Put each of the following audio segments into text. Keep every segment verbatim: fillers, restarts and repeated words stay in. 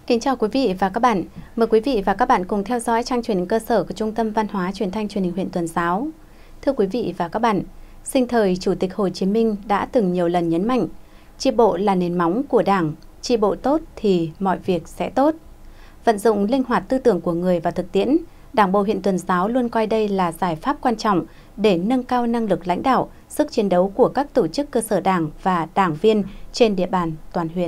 Kính chào quý vị và các bạn. Mời quý vị và các bạn cùng theo dõi trang truyền hình cơ sở của Trung tâm Văn hóa Truyền thanh Truyền hình huyện Tuần Giáo. Thưa quý vị và các bạn, sinh thời Chủ tịch Hồ Chí Minh đã từng nhiều lần nhấn mạnh, chi bộ là nền móng của Đảng, chi bộ tốt thì mọi việc sẽ tốt. Vận dụng linh hoạt tư tưởng của người vào thực tiễn, Đảng bộ huyện Tuần Giáo luôn coi đây là giải pháp quan trọng để nâng cao năng lực lãnh đạo, sức chiến đấu của các tổ chức cơ sở Đảng và đảng viên trên địa bàn toàn huyện.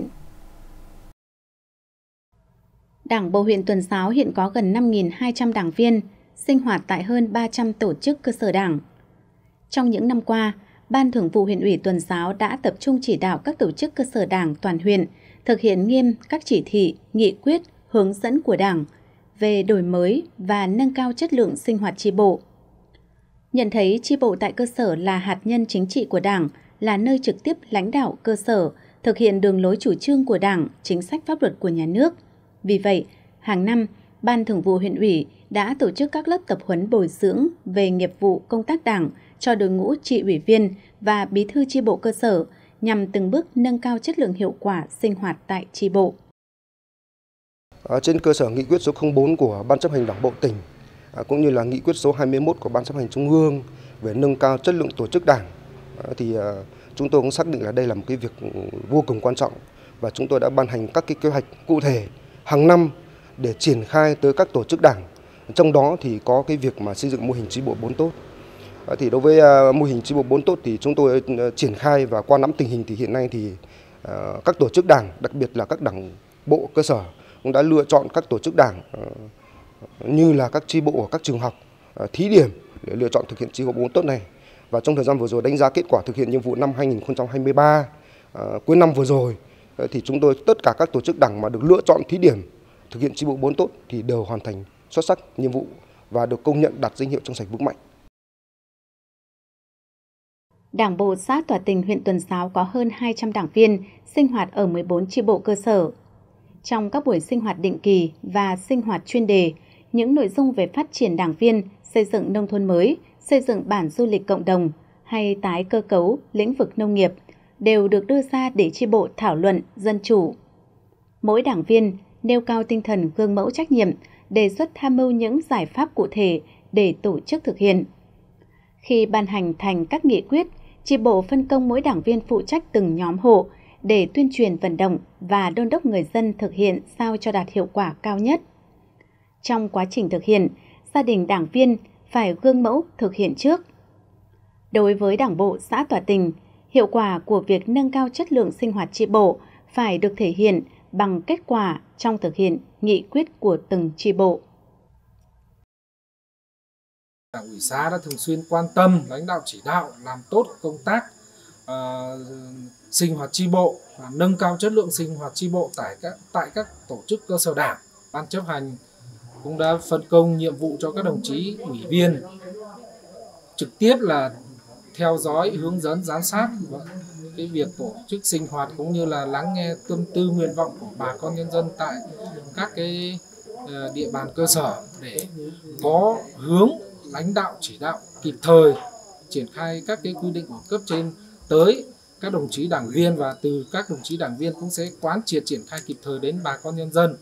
Đảng bộ huyện Tuần Giáo hiện có gần năm nghìn hai trăm đảng viên, sinh hoạt tại hơn ba trăm tổ chức cơ sở Đảng. Trong những năm qua, Ban Thường vụ huyện ủy Tuần Giáo đã tập trung chỉ đạo các tổ chức cơ sở Đảng toàn huyện thực hiện nghiêm các chỉ thị, nghị quyết, hướng dẫn của Đảng về đổi mới và nâng cao chất lượng sinh hoạt chi bộ. Nhận thấy chi bộ tại cơ sở là hạt nhân chính trị của Đảng, là nơi trực tiếp lãnh đạo cơ sở, thực hiện đường lối chủ trương của Đảng, chính sách pháp luật của nhà nước. Vì vậy, hàng năm, Ban Thường vụ huyện ủy đã tổ chức các lớp tập huấn bồi dưỡng về nghiệp vụ công tác Đảng cho đội ngũ chi ủy viên và bí thư chi bộ cơ sở nhằm từng bước nâng cao chất lượng hiệu quả sinh hoạt tại chi bộ. À, trên cơ sở nghị quyết số không bốn của Ban chấp hành Đảng bộ tỉnh à, cũng như là nghị quyết số hai mươi mốt của Ban chấp hành Trung ương về nâng cao chất lượng tổ chức Đảng à, thì à, chúng tôi cũng xác định là đây là một cái việc vô cùng quan trọng và chúng tôi đã ban hành các cái kế hoạch cụ thể hàng năm để triển khai tới các tổ chức Đảng. Trong đó thì có cái việc mà xây dựng mô hình chi bộ bốn tốt. À, thì đối với à, mô hình chi bộ bốn tốt thì chúng tôi à, triển khai và qua nắm tình hình thì hiện nay thì à, các tổ chức Đảng, đặc biệt là các đảng bộ cơ sở cũng đã lựa chọn các tổ chức Đảng uh, như là các chi bộ ở các trường học uh, thí điểm để lựa chọn thực hiện chi bộ bốn tốt này. Và trong thời gian vừa rồi đánh giá kết quả thực hiện nhiệm vụ năm hai nghìn không trăm hai mươi ba, uh, cuối năm vừa rồi uh, thì chúng tôi tất cả các tổ chức Đảng mà được lựa chọn thí điểm thực hiện chi bộ bốn tốt thì đều hoàn thành xuất sắc nhiệm vụ và được công nhận đạt danh hiệu trong sạch vững mạnh. Đảng bộ xã Tỏa Tình huyện Tuần Giáo có hơn hai trăm đảng viên sinh hoạt ở mười bốn chi bộ cơ sở. Trong các buổi sinh hoạt định kỳ và sinh hoạt chuyên đề, những nội dung về phát triển đảng viên, xây dựng nông thôn mới, xây dựng bản du lịch cộng đồng hay tái cơ cấu lĩnh vực nông nghiệp đều được đưa ra để chi bộ thảo luận dân chủ. Mỗi đảng viên nêu cao tinh thần gương mẫu trách nhiệm, đề xuất tham mưu những giải pháp cụ thể để tổ chức thực hiện. Khi ban hành thành các nghị quyết, chi bộ phân công mỗi đảng viên phụ trách từng nhóm hộ để tuyên truyền vận động và đôn đốc người dân thực hiện sao cho đạt hiệu quả cao nhất. Trong quá trình thực hiện, gia đình đảng viên phải gương mẫu thực hiện trước. Đối với Đảng bộ xã Tỏa Tình, hiệu quả của việc nâng cao chất lượng sinh hoạt chi bộ phải được thể hiện bằng kết quả trong thực hiện nghị quyết của từng chi bộ. Đảng ủy xã đã thường xuyên quan tâm, lãnh đạo chỉ đạo làm tốt công tác uh, sinh hoạt chi bộ và nâng cao chất lượng sinh hoạt chi bộ tại các tại các tổ chức cơ sở Đảng. Ban chấp hành cũng đã phân công nhiệm vụ cho các đồng chí ủy viên trực tiếp là theo dõi, hướng dẫn, giám sát cái việc tổ chức sinh hoạt cũng như là lắng nghe tâm tư nguyện vọng của bà con nhân dân tại các cái địa bàn cơ sở để có hướng lãnh đạo chỉ đạo kịp thời triển khai các cái quy định của cấp trên tới các đồng chí đảng viên và từ các đồng chí đảng viên cũng sẽ quán triệt triển khai kịp thời đến bà con nhân dân.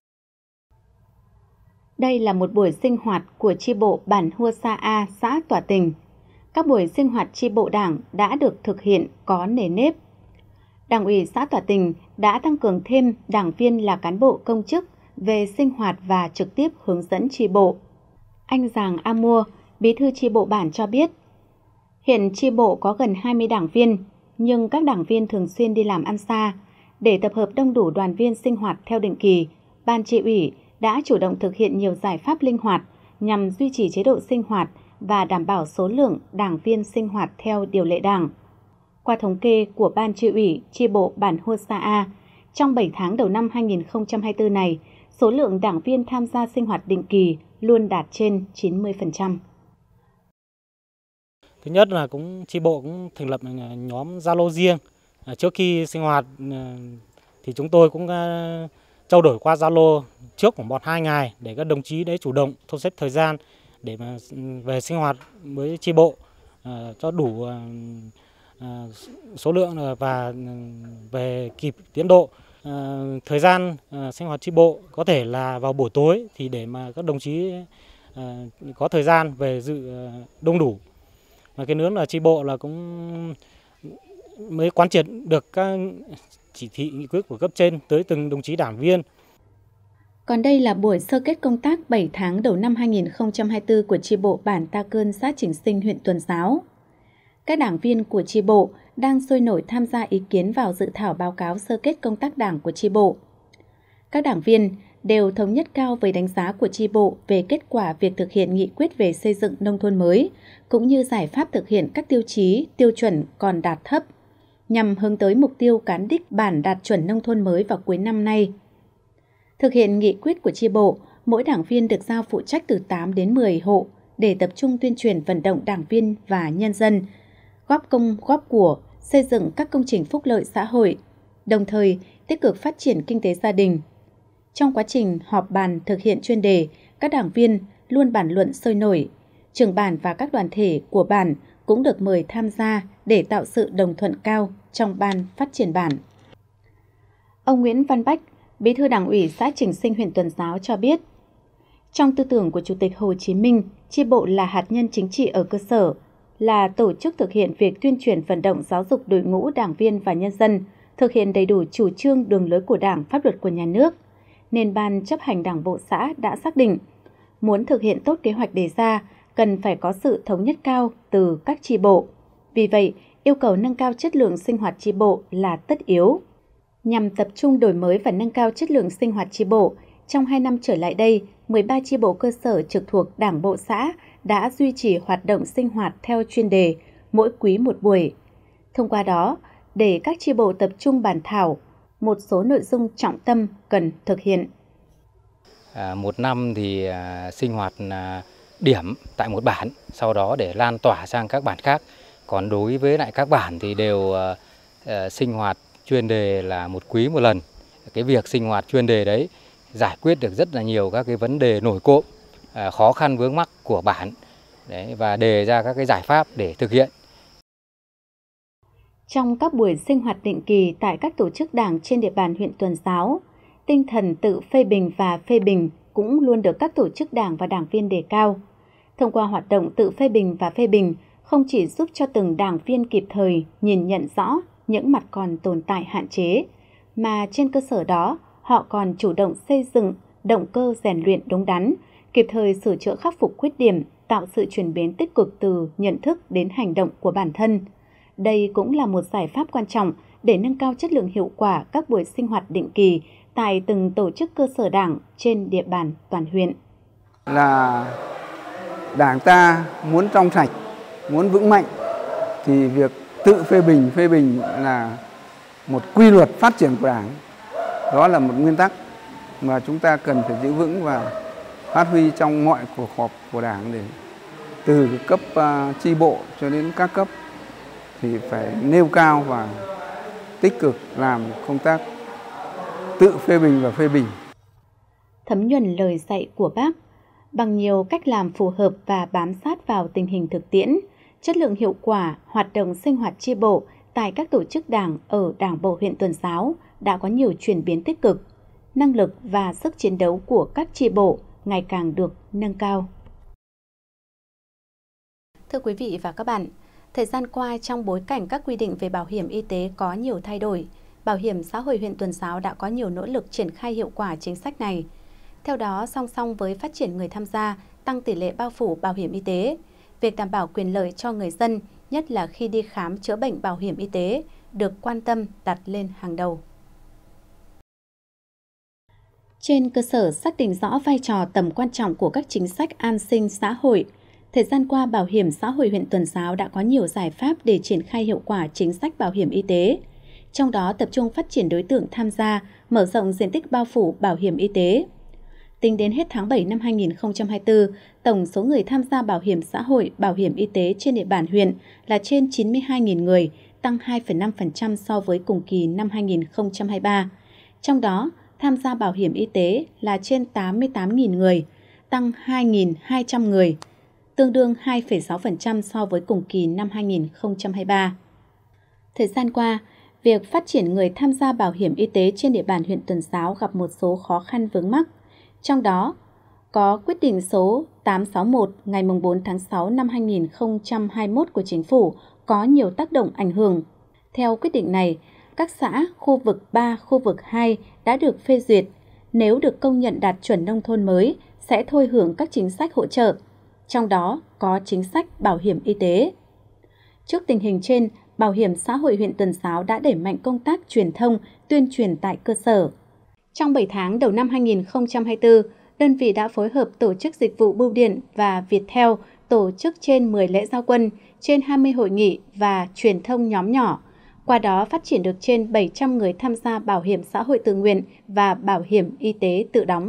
Đây là một buổi sinh hoạt của chi bộ bản Hua Sa A, xã Tỏa Tình. Các buổi sinh hoạt chi bộ Đảng đã được thực hiện có nề nếp. Đảng ủy xã Tỏa Tình đã tăng cường thêm đảng viên là cán bộ công chức về sinh hoạt và trực tiếp hướng dẫn chi bộ. Anh Giàng A Mua, bí thư chi bộ bản cho biết, hiện chi bộ có gần hai mươi đảng viên, nhưng các đảng viên thường xuyên đi làm ăn xa. Để tập hợp đông đủ đoàn viên sinh hoạt theo định kỳ, Ban Chi ủy đã chủ động thực hiện nhiều giải pháp linh hoạt nhằm duy trì chế độ sinh hoạt và đảm bảo số lượng đảng viên sinh hoạt theo điều lệ Đảng. Qua thống kê của Ban Chi ủy chi bộ bản Hua Sa A, trong bảy tháng đầu năm hai nghìn không trăm hai mươi tư này, số lượng đảng viên tham gia sinh hoạt định kỳ luôn đạt trên chín mươi phần trăm. Thứ nhất là cũng chi bộ cũng thành lập nhóm Zalo riêng. Trước khi sinh hoạt thì chúng tôi cũng trao đổi qua Zalo trước khoảng một hai ngày để các đồng chí đấy chủ động thu xếp thời gian để mà về sinh hoạt với chi bộ cho đủ số lượng và về kịp tiến độ. À, thời gian à, sinh hoạt chi bộ có thể là vào buổi tối thì để mà các đồng chí à, có thời gian về dự à, đông đủ. Và cái nữa là chi bộ là cũng mới quán triệt được các chỉ thị nghị quyết của cấp trên tới từng đồng chí đảng viên. Còn đây là buổi sơ kết công tác bảy tháng đầu năm hai nghìn không trăm hai mươi tư của chi bộ bản Ta Cơn, xã Chỉnh Sinh, huyện Tuần Giáo. Các đảng viên của chi bộ đang sôi nổi tham gia ý kiến vào dự thảo báo cáo sơ kết công tác đảng của chi bộ. Các đảng viên đều thống nhất cao với đánh giá của chi bộ về kết quả việc thực hiện nghị quyết về xây dựng nông thôn mới, cũng như giải pháp thực hiện các tiêu chí, tiêu chuẩn còn đạt thấp, nhằm hướng tới mục tiêu cán đích bản đạt chuẩn nông thôn mới vào cuối năm nay. Thực hiện nghị quyết của chi bộ, mỗi đảng viên được giao phụ trách từ tám đến mười hộ để tập trung tuyên truyền vận động đảng viên và nhân dân, góp công góp của, xây dựng các công trình phúc lợi xã hội, đồng thời tích cực phát triển kinh tế gia đình. Trong quá trình họp bàn thực hiện chuyên đề, các đảng viên luôn bàn luận sôi nổi. Trưởng bản và các đoàn thể của bản cũng được mời tham gia để tạo sự đồng thuận cao trong ban phát triển bản. Ông Nguyễn Văn Bách, Bí thư Đảng ủy xã Chỉnh Sinh, huyện Tuần Giáo cho biết, trong tư tưởng của Chủ tịch Hồ Chí Minh, chi bộ là hạt nhân chính trị ở cơ sở, là tổ chức thực hiện việc tuyên truyền vận động giáo dục đội ngũ đảng viên và nhân dân, thực hiện đầy đủ chủ trương đường lối của Đảng, pháp luật của nhà nước, nên Ban chấp hành Đảng bộ xã đã xác định, muốn thực hiện tốt kế hoạch đề ra, cần phải có sự thống nhất cao từ các chi bộ. Vì vậy, yêu cầu nâng cao chất lượng sinh hoạt chi bộ là tất yếu. Nhằm tập trung đổi mới và nâng cao chất lượng sinh hoạt chi bộ, trong hai năm trở lại đây, mười ba chi bộ cơ sở trực thuộc Đảng bộ xã đã duy trì hoạt động sinh hoạt theo chuyên đề, mỗi quý một buổi. Thông qua đó, để các chi bộ tập trung bàn thảo một số nội dung trọng tâm cần thực hiện. À, một năm thì à, sinh hoạt à, điểm tại một bản, sau đó để lan tỏa sang các bản khác. Còn đối với lại các bản thì đều à, à, sinh hoạt chuyên đề là một quý một lần. Cái việc sinh hoạt chuyên đề đấy giải quyết được rất là nhiều các cái vấn đề nổi cộm, à, khó khăn vướng mắc của bản đấy, và đề ra các cái giải pháp để thực hiện. Trong các buổi sinh hoạt định kỳ tại các tổ chức đảng trên địa bàn huyện Tuần Giáo, tinh thần tự phê bình và phê bình cũng luôn được các tổ chức đảng và đảng viên đề cao. Thông qua hoạt động tự phê bình và phê bình, không chỉ giúp cho từng đảng viên kịp thời nhìn nhận rõ những mặt còn tồn tại hạn chế, mà trên cơ sở đó họ còn chủ động xây dựng động cơ rèn luyện đúng đắn, kịp thời sửa chữa khắc phục khuyết điểm, tạo sự chuyển biến tích cực từ nhận thức đến hành động của bản thân. Đây cũng là một giải pháp quan trọng để nâng cao chất lượng hiệu quả các buổi sinh hoạt định kỳ tại từng tổ chức cơ sở đảng trên địa bàn toàn huyện. Là đảng ta muốn trong sạch, muốn vững mạnh thì việc tự phê bình, phê bình là một quy luật phát triển của đảng. Đó là một nguyên tắc mà chúng ta cần phải giữ vững và phát huy trong mọi cuộc họp của đảng, để từ cấp uh, chi bộ cho đến các cấp thì phải nêu cao và tích cực làm công tác tự phê bình và phê bình. Thấm nhuần lời dạy của Bác, bằng nhiều cách làm phù hợp và bám sát vào tình hình thực tiễn, chất lượng hiệu quả hoạt động sinh hoạt chi bộ tại các tổ chức đảng ở Đảng bộ huyện Tuần Giáo đã có nhiều chuyển biến tích cực, năng lực và sức chiến đấu của các chi bộ ngày càng được nâng cao. Thưa quý vị và các bạn, thời gian qua trong bối cảnh các quy định về bảo hiểm y tế có nhiều thay đổi, Bảo hiểm xã hội huyện Tuần Giáo đã có nhiều nỗ lực triển khai hiệu quả chính sách này. Theo đó, song song với phát triển người tham gia, tăng tỷ lệ bao phủ bảo hiểm y tế, việc đảm bảo quyền lợi cho người dân, nhất là khi đi khám chữa bệnh bảo hiểm y tế, được quan tâm đặt lên hàng đầu. Trên cơ sở xác định rõ vai trò tầm quan trọng của các chính sách an sinh xã hội, thời gian qua Bảo hiểm xã hội huyện Tuần Giáo đã có nhiều giải pháp để triển khai hiệu quả chính sách bảo hiểm y tế. Trong đó tập trung phát triển đối tượng tham gia, mở rộng diện tích bao phủ bảo hiểm y tế. Tính đến hết tháng bảy năm hai nghìn không trăm hai mươi tư, tổng số người tham gia bảo hiểm xã hội, bảo hiểm y tế trên địa bàn huyện là trên chín mươi hai nghìn người, tăng hai phẩy năm phần trăm so với cùng kỳ năm hai nghìn không trăm hai mươi ba. Trong đó, tham gia bảo hiểm y tế là trên tám mươi tám nghìn người, tăng hai nghìn hai trăm người, tương đương hai phẩy sáu phần trăm so với cùng kỳ năm hai nghìn không trăm hai mươi ba. Thời gian qua, việc phát triển người tham gia bảo hiểm y tế trên địa bàn huyện Tuần Giáo gặp một số khó khăn vướng mắc. Trong đó, có quyết định số tám sáu mốt ngày bốn tháng sáu năm hai nghìn không trăm hai mươi mốt của Chính phủ có nhiều tác động ảnh hưởng. Theo quyết định này, các xã khu vực ba, khu vực hai đã được phê duyệt. Nếu được công nhận đạt chuẩn nông thôn mới, sẽ thôi hưởng các chính sách hỗ trợ, trong đó có chính sách bảo hiểm y tế. Trước tình hình trên, Bảo hiểm xã hội huyện Tuần Giáo đã đẩy mạnh công tác truyền thông, tuyên truyền tại cơ sở. Trong bảy tháng đầu năm hai nghìn không trăm hai mươi tư, đơn vị đã phối hợp tổ chức dịch vụ bưu điện và Viettel tổ chức trên mười lễ giao quân, trên hai mươi hội nghị và truyền thông nhóm nhỏ. Qua đó phát triển được trên bảy trăm người tham gia bảo hiểm xã hội tự nguyện và bảo hiểm y tế tự đóng.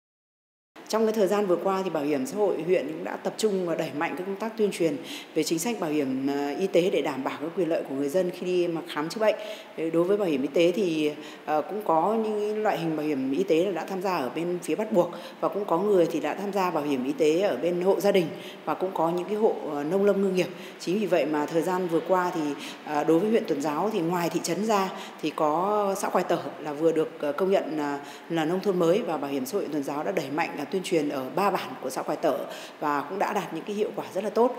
Trong cái thời gian vừa qua thì Bảo hiểm xã hội huyện cũng đã tập trung và đẩy mạnh các công tác tuyên truyền về chính sách bảo hiểm y tế để đảm bảo các quyền lợi của người dân khi đi mà khám chữa bệnh. Đối với bảo hiểm y tế thì cũng có những loại hình bảo hiểm y tế đã tham gia ở bên phía bắt buộc và cũng có người thì đã tham gia bảo hiểm y tế ở bên hộ gia đình và cũng có những cái hộ nông lâm ngư nghiệp. Chính vì vậy mà thời gian vừa qua thì đối với huyện Tuần Giáo thì ngoài thị trấn ra thì có xã Quài Tở là vừa được công nhận là nông thôn mới, và Bảo hiểm xã hội huyện Tuần Giáo đã đẩy mạnh tuyên truyền ở ba bản của xã Quài Tở và cũng đã đạt những cái hiệu quả rất là tốt.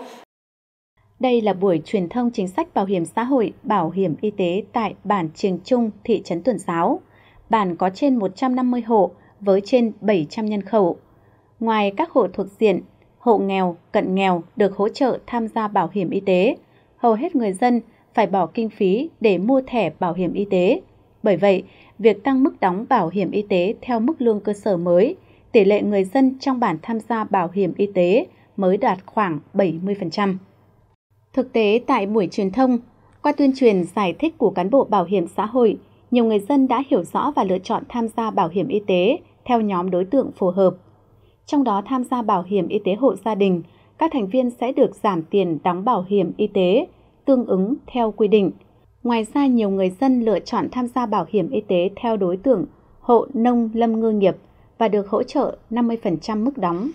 Đây là buổi truyền thông chính sách bảo hiểm xã hội, bảo hiểm y tế tại bản Triềng Trung, thị trấn Tuần Giáo. Bản có trên một trăm năm mươi hộ với trên bảy trăm nhân khẩu. Ngoài các hộ thuộc diện, hộ nghèo, cận nghèo được hỗ trợ tham gia bảo hiểm y tế, hầu hết người dân phải bỏ kinh phí để mua thẻ bảo hiểm y tế. Bởi vậy, việc tăng mức đóng bảo hiểm y tế theo mức lương cơ sở mới, tỷ lệ người dân trong bản tham gia bảo hiểm y tế mới đạt khoảng bảy mươi phần trăm. Thực tế tại buổi truyền thông, qua tuyên truyền giải thích của cán bộ bảo hiểm xã hội, nhiều người dân đã hiểu rõ và lựa chọn tham gia bảo hiểm y tế theo nhóm đối tượng phù hợp. Trong đó tham gia bảo hiểm y tế hộ gia đình, các thành viên sẽ được giảm tiền đóng bảo hiểm y tế tương ứng theo quy định. Ngoài ra, nhiều người dân lựa chọn tham gia bảo hiểm y tế theo đối tượng hộ nông lâm ngư nghiệp và được hỗ trợ năm mươi phần trăm mức đóng.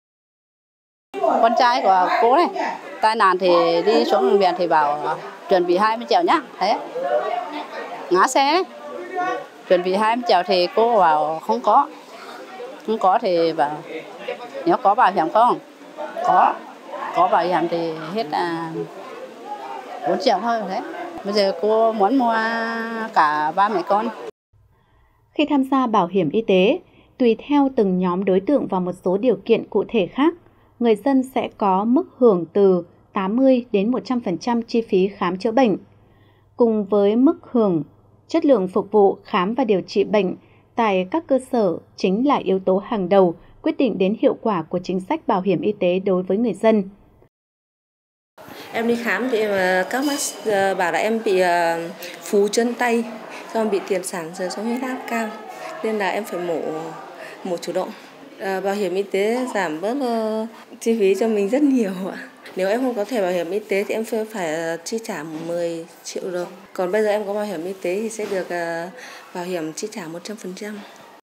Con trai của cô này, tai nạn thì đi xuống bệnh viện thì bảo chuẩn bị hai mươi triệu nhá. Thế ngã xe đấy, chuẩn bị hai mươi triệu thì cô bảo không có. Không có thì bảo nếu có bảo hiểm không? Có. Có bảo hiểm thì hết là bốn triệu thôi. Thế bây giờ cô muốn mua cả ba mẹ con. Khi tham gia bảo hiểm y tế, tùy theo từng nhóm đối tượng và một số điều kiện cụ thể khác, người dân sẽ có mức hưởng từ tám mươi đến một trăm phần trăm chi phí khám chữa bệnh. Cùng với mức hưởng, chất lượng phục vụ khám và điều trị bệnh tại các cơ sở chính là yếu tố hàng đầu quyết định đến hiệu quả của chính sách bảo hiểm y tế đối với người dân. Em đi khám thì các bác bảo là em bị phù chân tay, do bị tiền sản rồi sống huyết áp cao, nên là em phải mổ mổ chủ động. À, bảo hiểm y tế giảm bớt uh, chi phí cho mình rất nhiều ạ. Nếu em không có thẻ bảo hiểm y tế thì em phải chi trả mười triệu đồng. Còn bây giờ em có bảo hiểm y tế thì sẽ được uh, bảo hiểm chi trả một trăm phần trăm.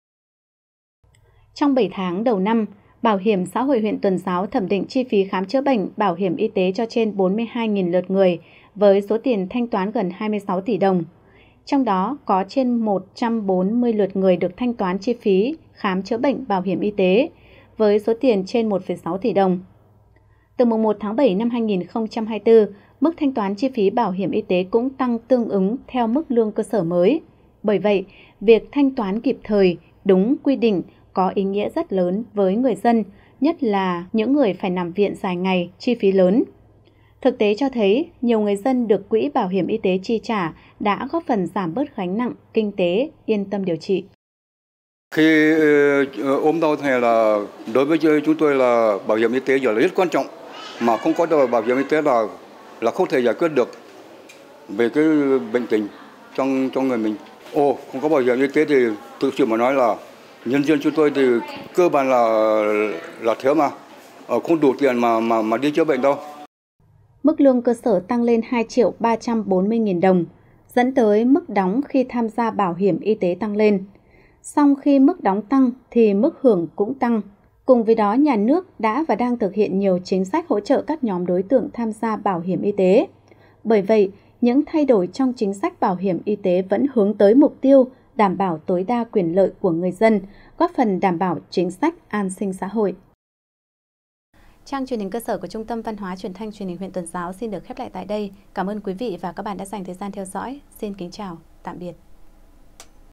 Trong bảy tháng đầu năm, Bảo hiểm xã hội huyện Tuần Giáo thẩm định chi phí khám chữa bệnh, bảo hiểm y tế cho trên bốn mươi hai nghìn lượt người với số tiền thanh toán gần hai mươi sáu tỷ đồng. Trong đó có trên một trăm bốn mươi lượt người được thanh toán chi phí khám chữa bệnh bảo hiểm y tế với số tiền trên một phẩy sáu tỷ đồng. Từ mùng một tháng bảy năm hai nghìn không trăm hai mươi tư, mức thanh toán chi phí bảo hiểm y tế cũng tăng tương ứng theo mức lương cơ sở mới. Bởi vậy, việc thanh toán kịp thời, đúng quy định có ý nghĩa rất lớn với người dân, nhất là những người phải nằm viện dài ngày, chi phí lớn. Thực tế cho thấy, nhiều người dân được Quỹ Bảo hiểm Y tế chi trả đã góp phần giảm bớt gánh nặng kinh tế, yên tâm điều trị. Khi ốm đau thì là đối với chúng tôi là bảo hiểm y tế giờ là rất quan trọng, mà không có bảo hiểm y tế là là không thể giải quyết được về cái bệnh tình trong trong người mình. Ồ, không có bảo hiểm y tế thì thực sự mà nói là nhân dân chúng tôi thì cơ bản là là thiếu mà không đủ tiền mà mà mà đi chữa bệnh đâu. Mức lương cơ sở tăng lên hai triệu ba trăm bốn mươi nghìn đồng, dẫn tới mức đóng khi tham gia bảo hiểm y tế tăng lên. Song khi mức đóng tăng thì mức hưởng cũng tăng. Cùng với đó, nhà nước đã và đang thực hiện nhiều chính sách hỗ trợ các nhóm đối tượng tham gia bảo hiểm y tế. Bởi vậy, những thay đổi trong chính sách bảo hiểm y tế vẫn hướng tới mục tiêu đảm bảo tối đa quyền lợi của người dân, góp phần đảm bảo chính sách an sinh xã hội. Trang truyền hình cơ sở của Trung tâm Văn hóa Truyền thanh Truyền hình huyện Tuần Giáo xin được khép lại tại đây. Cảm ơn quý vị và các bạn đã dành thời gian theo dõi. Xin kính chào, tạm biệt.